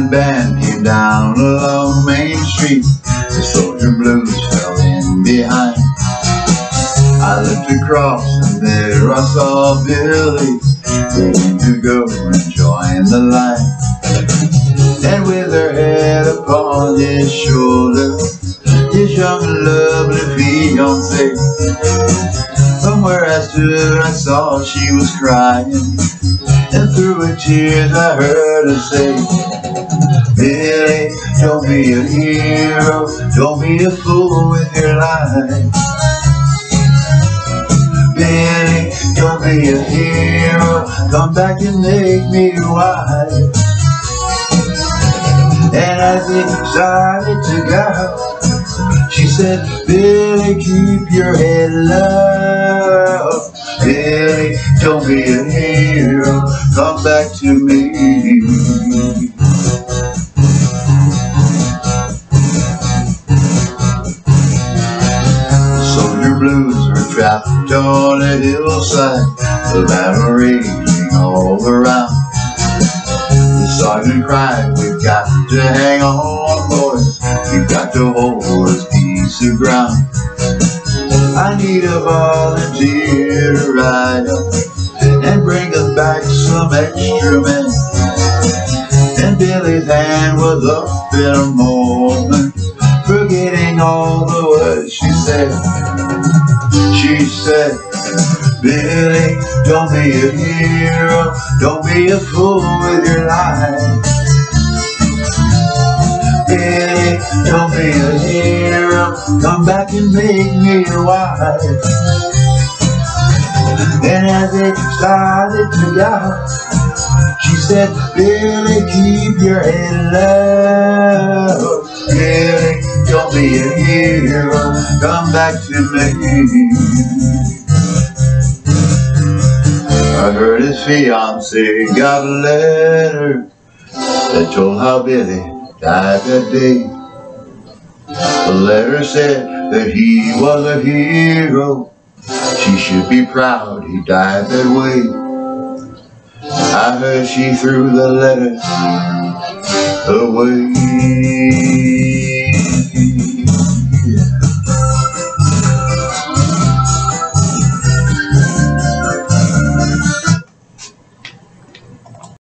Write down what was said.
the band came down along Main Street. The soldier blues fell in behind. I looked across and there I saw Billy waiting to go and join the line. And with her head upon his shoulder, his young and lovely fiancée. From where I stood I saw she was crying, and through her tears I heard her say, Billy, don't be a hero, don't be a fool with your life. Billy, don't be a hero, come back and make me your wife. And as they started to go, she said, Billy, keep your head low. Billy, don't be a hero, come back to me. The soldier blues were trapped on a hillside, the battle raging all around. The sergeant cried, we've got to hang on, boys, we've got to hold this piece of ground. I need a volunteer to ride up and bring us back some extra men. And Billy's hand was up in a moment, forgetting all the words she said. She said, Billy, don't be a hero, don't be a fool with your life. Billy, don't be a hero, come back and make me your wife. And as they started to go, she said, Billy, keep your head low. Billy, don't be a hero, come back to me. I heard his fiancée got a letter that told how Billy died that day. The letter said that he was a hero, she should be proud he died that way. I heard she threw the letter away.